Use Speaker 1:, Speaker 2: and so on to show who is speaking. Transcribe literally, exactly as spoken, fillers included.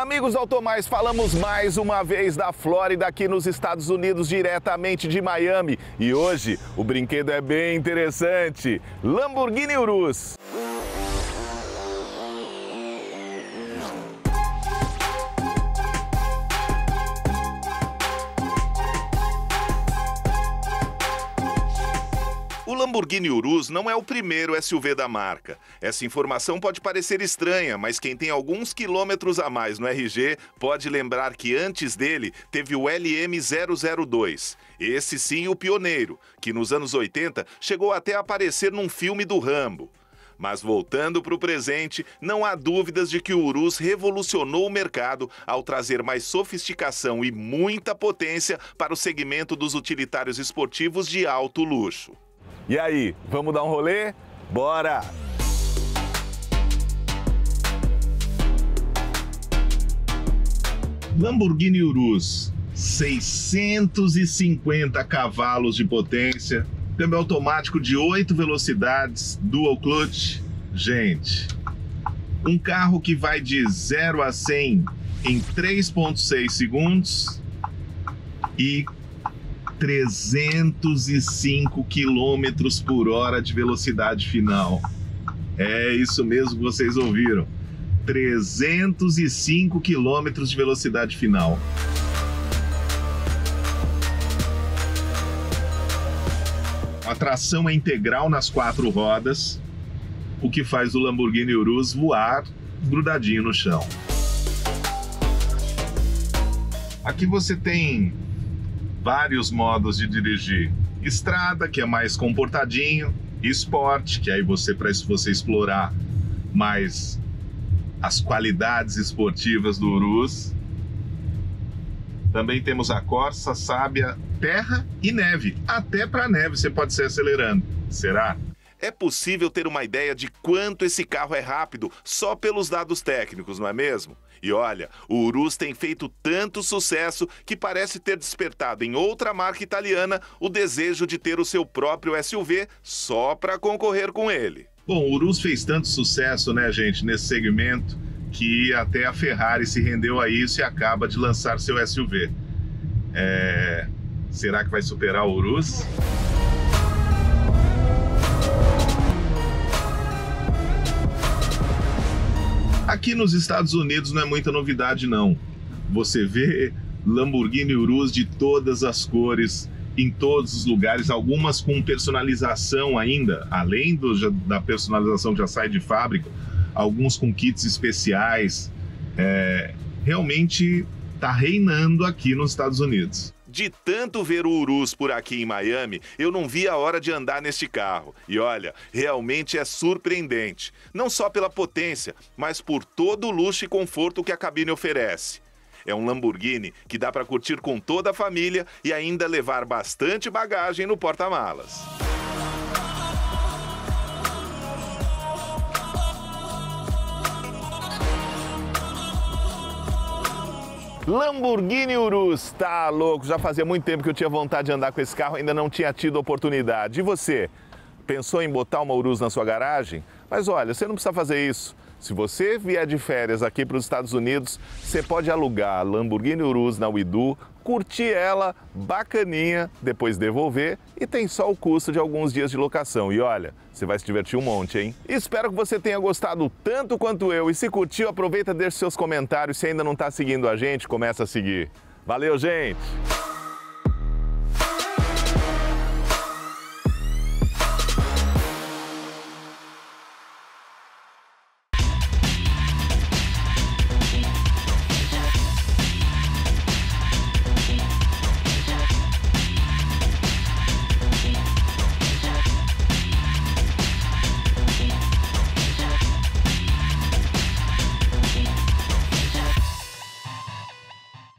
Speaker 1: Amigos Automais, falamos mais uma vez da Flórida aqui nos Estados Unidos, diretamente de Miami. E hoje o brinquedo é bem interessante. Lamborghini Urus. O Lamborghini Urus não é o primeiro S U V da marca. Essa informação pode parecer estranha, mas quem tem alguns quilômetros a mais no R G pode lembrar que antes dele teve o L M zero zero dois. Esse sim o pioneiro, que nos anos oitenta chegou até a aparecer num filme do Rambo. Mas voltando para o presente, não há dúvidas de que o Urus revolucionou o mercado ao trazer mais sofisticação e muita potência para o segmento dos utilitários esportivos de alto luxo. E aí, vamos dar um rolê? Bora!
Speaker 2: Lamborghini Urus, seiscentos e cinquenta cavalos de potência, câmbio automático de oito velocidades, dual clutch. Gente, um carro que vai de zero a cem em três ponto seis segundos e trezentos e cinco quilômetros por hora de velocidade final. É isso mesmo que vocês ouviram. trezentos e cinco quilômetros de velocidade final. A tração é integral nas quatro rodas, o que faz o Lamborghini Urus voar grudadinho no chão. Aqui você tem vários modos de dirigir. Estrada, que é mais comportadinho. Esporte, que aí você, para você explorar mais as qualidades esportivas do Urus. Também temos a Corsa, Sábia, terra e neve. Até para neve você pode ser acelerando. Será?
Speaker 1: É possível ter uma ideia de quanto esse carro é rápido só pelos dados técnicos, não é mesmo? E olha, o Urus tem feito tanto sucesso que parece ter despertado em outra marca italiana o desejo de ter o seu próprio S U V só para concorrer com ele.
Speaker 2: Bom, o Urus fez tanto sucesso, né, gente, nesse segmento, que até a Ferrari se rendeu a isso e acaba de lançar seu S U V. É... Será que vai superar o Urus? Aqui nos Estados Unidos não é muita novidade, não. Você vê Lamborghini Urus de todas as cores, em todos os lugares, algumas com personalização ainda, além do, da personalização que já sai de fábrica, alguns com kits especiais. É, realmente está reinando aqui nos Estados Unidos.
Speaker 1: De tanto ver o Urus por aqui em Miami, eu não vi a hora de andar neste carro. E olha, realmente é surpreendente. Não só pela potência, mas por todo o luxo e conforto que a cabine oferece. É um Lamborghini que dá para curtir com toda a família e ainda levar bastante bagagem no porta-malas. Lamborghini Urus, tá louco, já fazia muito tempo que eu tinha vontade de andar com esse carro, ainda não tinha tido oportunidade. E você, pensou em botar uma Urus na sua garagem? Mas olha, você não precisa fazer isso. Se você vier de férias aqui para os Estados Unidos, você pode alugar a Lamborghini Urus na Widu, curtir ela bacaninha, depois devolver e tem só o custo de alguns dias de locação. E olha, você vai se divertir um monte, hein? Espero que você tenha gostado tanto quanto eu. E se curtiu, aproveita e deixa seus comentários. Se ainda não está seguindo a gente, começa a seguir. Valeu, gente!